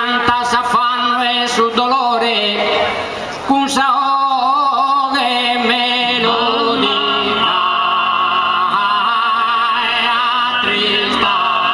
tantas afano e su dolore, cun sao de melodia trista.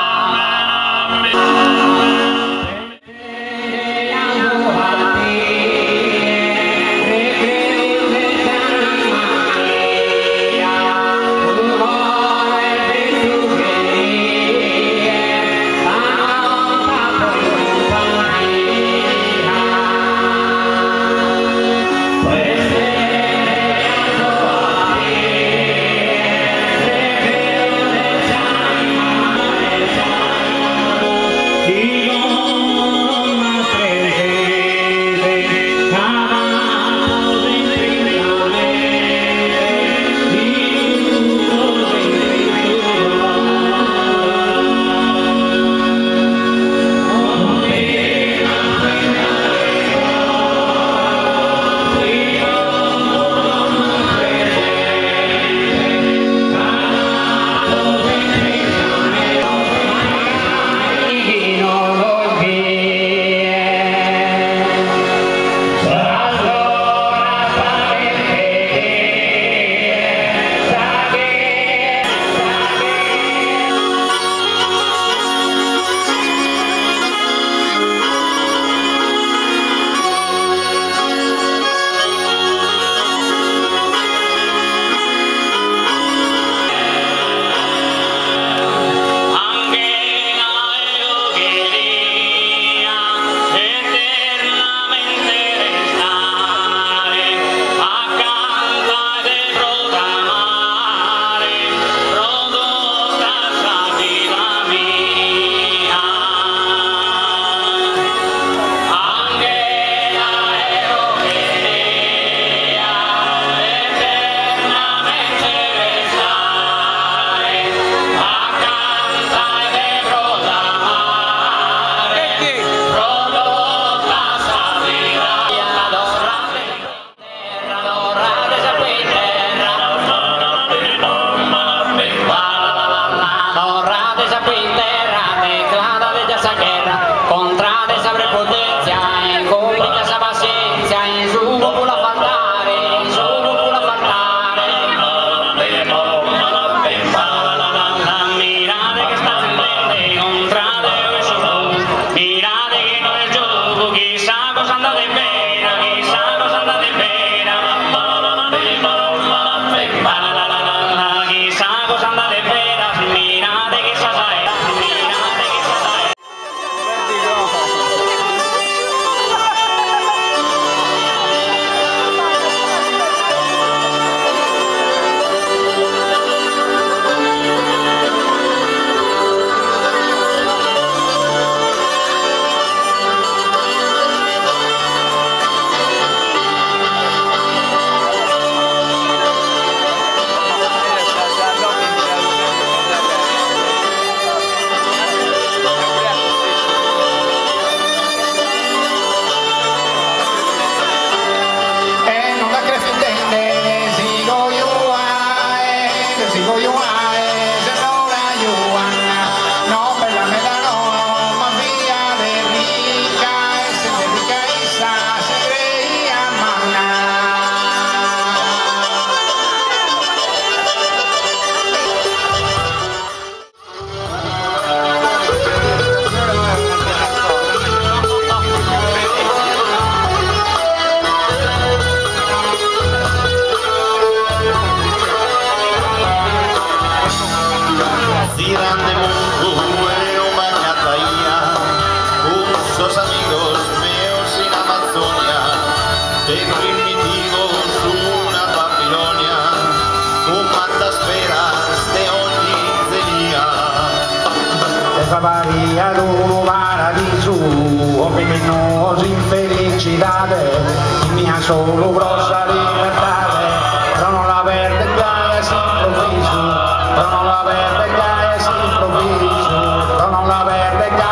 Maria do paradiso, o menos infelicidade, minha solo grossa libertade, sono la verde già improvviso, sono la verde già improvviso, sono la verde già.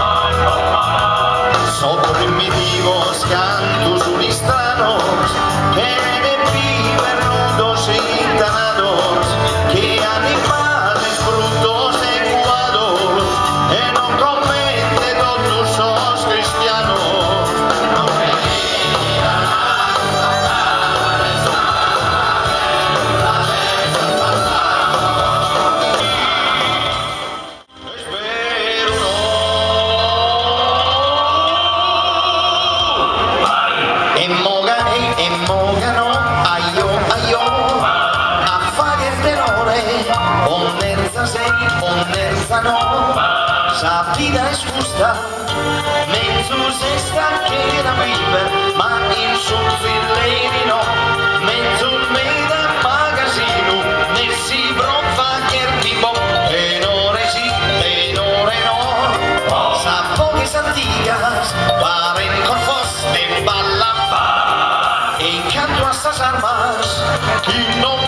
Sotto primitivos cantos unistranos, que de piber nudos e intanados, que animales frutos ecuados, e non commette todos os cristianos. Onnerza sei, onnerza no, sa vida es justa, menzus esta quiera viver, ma in sul fileni no, menzus meda magazino, nessi bronfa chier tipo, tenore sì, tenore no, sa poches antigas, paren corfos de balla, e in canto a estas armas, chi non